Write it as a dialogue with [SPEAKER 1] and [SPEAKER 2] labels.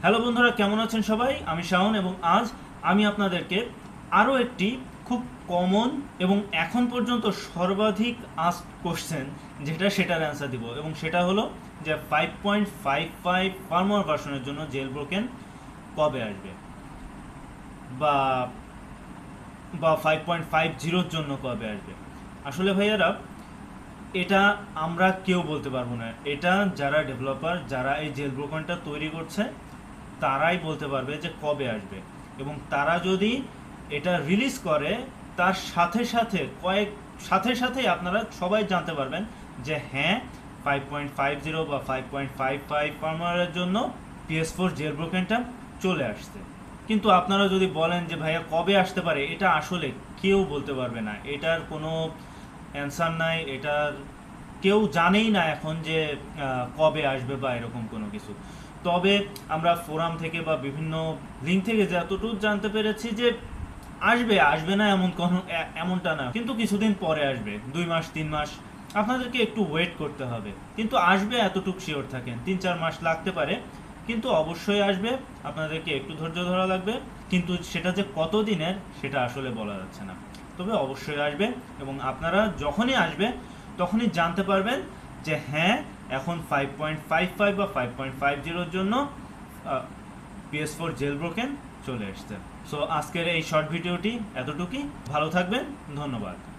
[SPEAKER 1] Hello বন্ধুরা, কেমন আছেন সবাই? আমি শাওন এবং আজ আমি আপনাদেরকে আরও একটি খুব কমন এবং এখন পর্যন্ত সর্বাধিক আস্কড কোশ্চেন সেটার অ্যান্সার দিব, এবং সেটা হলো যে 5.55 ফার্মওয়্যার ভার্সনের জন্য জেল ব্রোকেন কবে আসবে, বা বা 5.50 জন্য কবে আসবে। আসলে ভাইয়ারা, এটা আমরা কেউ বলতে পারবো না। এটা যারা ডেভেলপার, যারা এই জেল ব্রোকেনটা তৈরি করছে, তারাই বলতে পারবে যে কবে আসবে। এবং তারা যদি এটা রিলিজ করে তার সাথে সাথেই আপনারা সবাই জানতে পারবেন যে হ্যাঁ, 5.50 বা 5.55 ফার্মওয়্যারের জন্য PS4 জেল ব্রোকেনটা চলে আসছে। কিন্তু আপনারা যদি বলেন যে ভাইয়া কবে আসতে পারে, এটা আসলে কেউ বলতে পারবে না। এটার কোনো অ্যান্সার নাই, এটার কেউ জানেই না এখন যে কবে আসবে বা এরকম কোনো কিছু। তবে আমরা ফোরাম থেকে বা বিভিন্ন লিঙ্ক থেকে যতটুকু জানতে পেরেছি যে আসবে না এমনটা না, কিন্তু কিছুদিন পরে আসবে, 2 মাস 3 মাস আপনাদেরকে একটু ওয়েট করতে হবে। কিন্তু আসবে এতটুকু শিওর থাকেন, 3-4 মাস লাগতে পারে, কিন্তু অবশ্যই আসবে। আপনাদেরকে একটু ধৈর্য ধরা লাগবে, কিন্তু সেটা যে কতদিনের সেটা আসলে বলা যাচ্ছে না। তবে অবশ্যই আসবে, এবং আপনারা যখনই আসবে তখনই জানতে পারবেন যে হ্যাঁ, এখন 5.55 বা 5.50 জন্য PS4 জেল ব্রোকেন চলে এসছে। সো আজকের এই শর্ট ভিডিওটি এতটুকুই। ভালো থাকবেন, ধন্যবাদ।